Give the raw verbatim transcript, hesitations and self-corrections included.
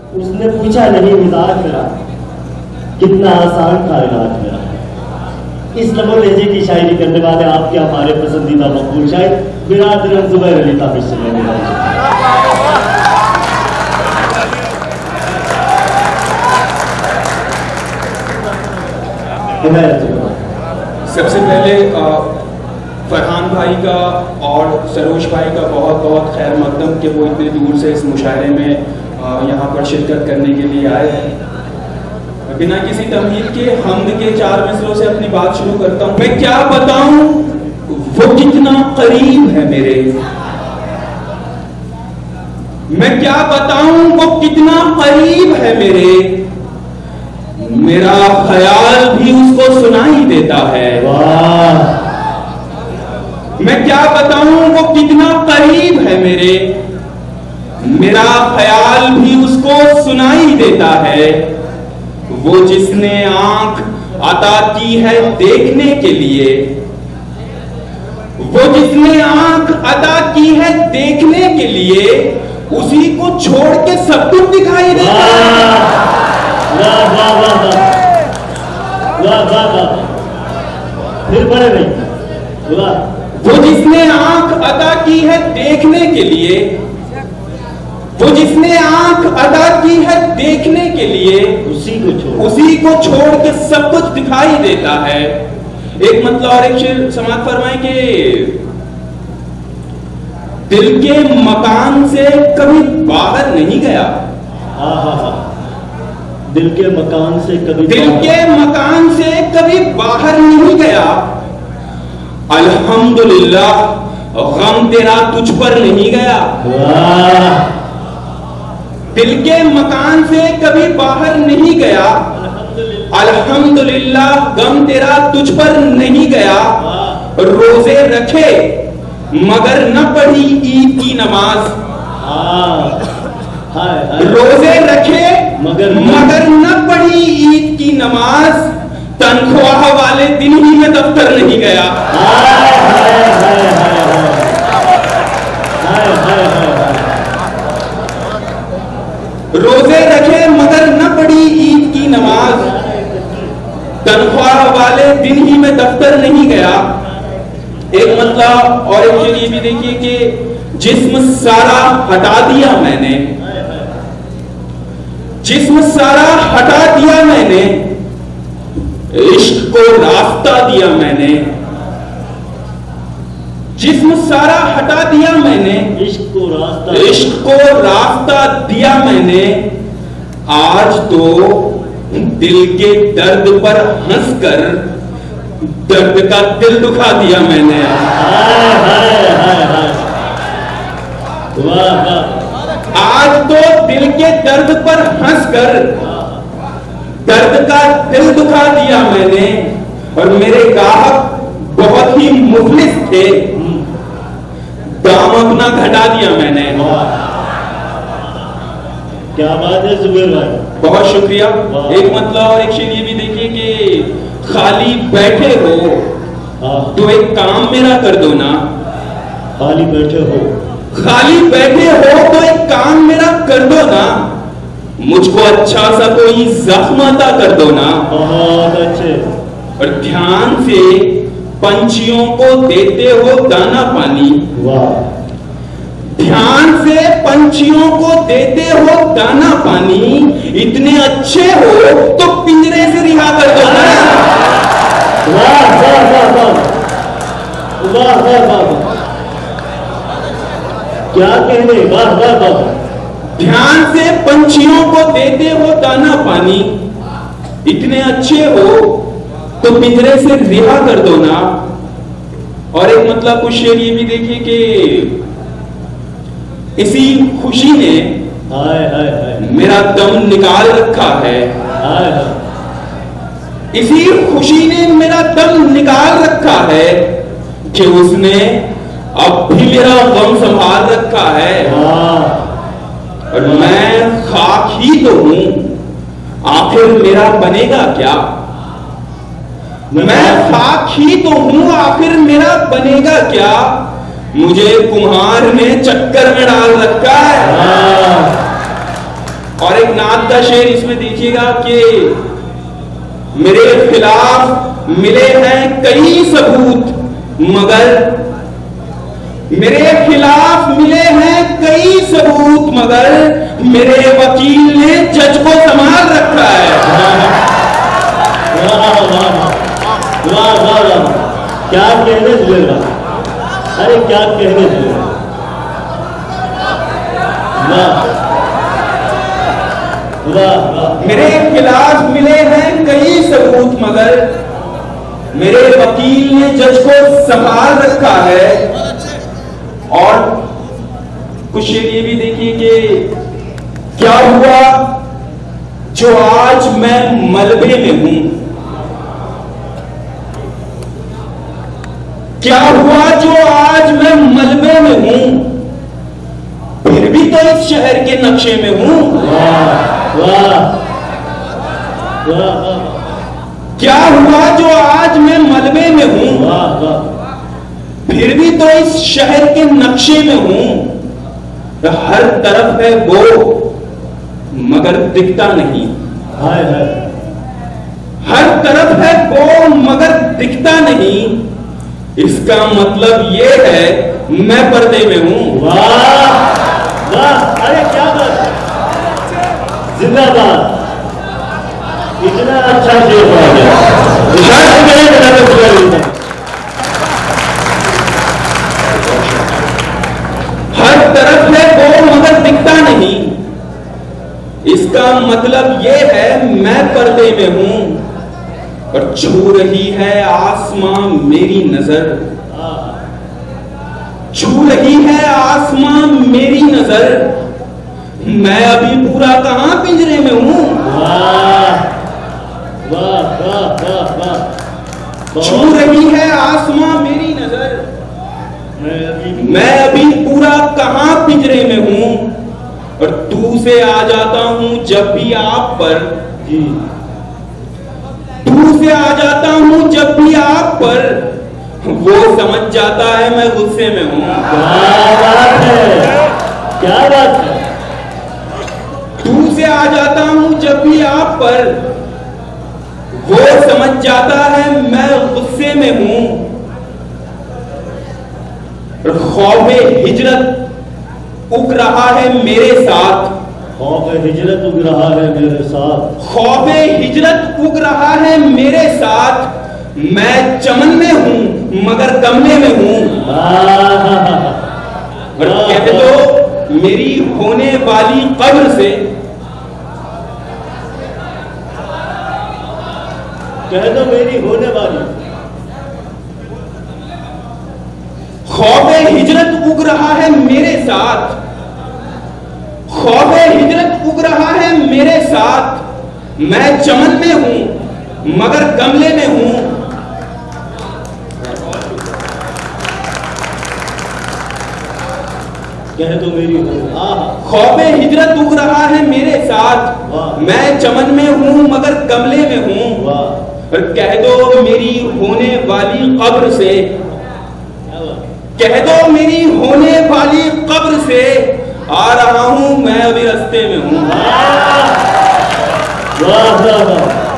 उसने पूछा नहीं मिजाज मेरा, कितना आसान था इलाज मेरा। इस लबो लहजे की शायरी करने वाले आपके हमारे पसंदीदा मकबूल शायर बिरादर जुबैर अली ताबिश से सबसे पहले फरहान भाई का और सरोज भाई का बहुत बहुत खैर मकदम कि वो इतने दूर से इस मुशायरे में यहाँ पर शिरकत करने के लिए आए हैं। बिना किसी तमहीद के हम्द के चार मिसरों से अपनी बात शुरू करता हूँ। मैं क्या बताऊं वो कितना करीब है मेरे, मैं क्या बताऊं वो कितना करीब है मेरे, मेरा ख्याल भी उसको सुनाई देता है। वाह! मैं क्या बताऊं वो कितना करीब है मेरे, मेरा ख्याल भी उसको सुनाई देता है। वो जिसने आंख अता की है देखने के लिए, वो जिसने आंख अता की है देखने के लिए, उसी को छोड़ के सब कुछ दिखाई देता है। वाह वाह वाह वाह वाह वाह, फिर पढ़े नहीं। वाह! वो जिसने आंख अदा की है देखने के लिए, वो जिसने आंख अदा की है देखने के लिए, उसी को छोड़ उसी को छोड़ के सब कुछ दिखाई देता है। एक मतलब और एक शेर समाप्त फरमाए कि दिल के मकान से कभी बाहर नहीं गया। हाँ हाँ हाँ, दिल के मकान से कभी दिल के मकान से कभी बाहर नहीं गया। अल्हम्दुलिल्लाह गम तेरा तुझ पर नहीं गया। दिल के मकान से कभी बाहर नहीं गया। अल्हम्दुलिल्लाह गम तेरा तुझ पर नहीं गया। रोजे रखे मगर न पढ़ी ईद की नमाज। रोजे रखे मगर मगर न पढ़ी ईद की नमाज। तनख्वाह वाले दिन ही में दफ्तर नहीं गया। रोजे रखे मगर न पढ़ी ईद की नमाज। तनख्वाह वाले दिन ही में दफ्तर नहीं गया। एक मतलब और एक चीज ये भी देखिए कि जिस्म सारा हटा दिया मैंने, जिस्म सारा हटा दिया मैंने, इश्क को रास्ता दिया मैंने। जिस्म सारा हटा दिया मैंने, इश्क को रास्ता इश्क को रास्ता दिया मैंने। आज तो दिल के दर्द पर हंसकर दर्द का दिल दुखा दिया मैंने। हाय हाय हाय हाय, वाह वाह! आज तो दिल के दर्द पर हंसकर दर्द का दिल दुखा दिया मैंने। और मेरे गाहक बहुत ही मुखलिस थे, दाम अपना घटा दिया मैंने। क्या बात है जुबैर भाई, बहुत शुक्रिया। एक मतलब और एक शेर ये भी देखिए कि खाली बैठे हो तो एक काम मेरा कर दो ना। खाली बैठे हो खाली बैठे हो तो एक काम मेरा कर दो ना। मुझको अच्छा सा कोई जख्म अता कर दो ना। बहुत अच्छे। और ध्यान से पंछियों को देते हो दाना पानी। वाह! ध्यान से पंछियों को देते हो दाना पानी। इतने अच्छे हो तो पिंजरे से रिहा कर दो ना। वाह वाह वाह वाह वाह वाह वाह, क्या कहने, वाह वाह वाह! ध्यान से पंछियों को देते हो दाना पानी। इतने अच्छे हो तो पिंजरे से रिहा कर दो ना। और एक मतलब कुछ शेर ये भी देखिए कि इसी खुशी ने हाय हाय हाय मेरा दम निकाल रखा है। हाय हाय, इसी खुशी ने मेरा दम निकाल रखा है कि उसने अब भी मेरा गम संभाल रखा है। वाह! और मैं खाक ही तो हूं, आखिर मेरा बनेगा क्या। मैं खाक ही तो हूं, आखिर मेरा बनेगा क्या। मुझे कुम्हार ने चक्कर में डाल रखा है। और और एक नात का शेर इसमें देखिएगा कि मेरे खिलाफ मिले हैं कई सबूत मगर मेरे खिलाफ मिले हैं कई सबूत मगर मेरे वकील ने जज को संभाल रखा है। वाह वाह वाह वाह वाह, क्या कहने जुड़ेगा, अरे क्या कहने जुड़ेगा। वाह वाह वाह, मेरे खिलाफ मिले हैं कई सबूत मगर मेरे वकील ने जज को संभाल रखा है। और कुछ शेर ये भी देखिए कि क्या हुआ जो आज मैं मलबे में हूं, क्या हुआ जो आज मैं मलबे में हूं, फिर भी तो इस शहर के नक्शे में हूं। वाह वाह वाह, क्या हुआ जो आज मैं मलबे में हूं, वाह वाह, फिर भी तो इस शहर के नक्शे में हूं। हर तरफ है वो मगर दिखता नहीं, हाय हाय, हर तरफ है वो मगर दिखता नहीं, इसका मतलब ये है मैं पर्दे में हूं। वाह वाह, अरे क्या बात है, जिंदाबाद, इतना अच्छा शेर पढ़ा गया। हर तरफ है वो मगर दिखता नहीं, इसका मतलब ये है मैं पर्दे में हूं। और छू रही है आसमां मेरी नजर, छू रही है आसमां मेरी नजर, मैं अभी पूरा कहां पिंजरे में हूं। वाह वाह वाह वाह वाह, छू रही है आसमां मेरी नजर, मैं अभी मैं अभी पूरा कहां पिंजरे में हूं। और तू से आ जाता हूं जब भी आप पर, जी, तू से आ जाता हूं जब भी आप पर, वो समझ जाता है मैं गुस्से में हूं। क्या बात है, क्या बात है, तू से आ जाता हूं जब भी आप पर, वो समझ जाता है मैं गुस्से में हूं। खौफे हिजरत उग रहा है मेरे साथ, खौफ हिजरत उग रहा है मेरे साथ, खौफे हिजरत उग रहा है मेरे साथ, मैं चमन में हूं मगर गमले में हूं। और कह दो मेरी होने वाली कब्र से, कह दो मेरी होने वाली, खौफे हिजरत उग रहा है मेरे साथ, खौफे हिजरत उग रहा है मेरे साथ, मैं चमन में हूं मगर गमले में हूं। कह दो मेरी खौफे हिजरत उग रहा है मेरे साथ, मैं चमन में हूं मगर गमले में हूं। और कह दो मेरी होने वाली कब्र से, कह दो मेरी होने वाली कब्र से, आ रहा हूं मैं अभी रास्ते में हूं। वाह वाह वाह,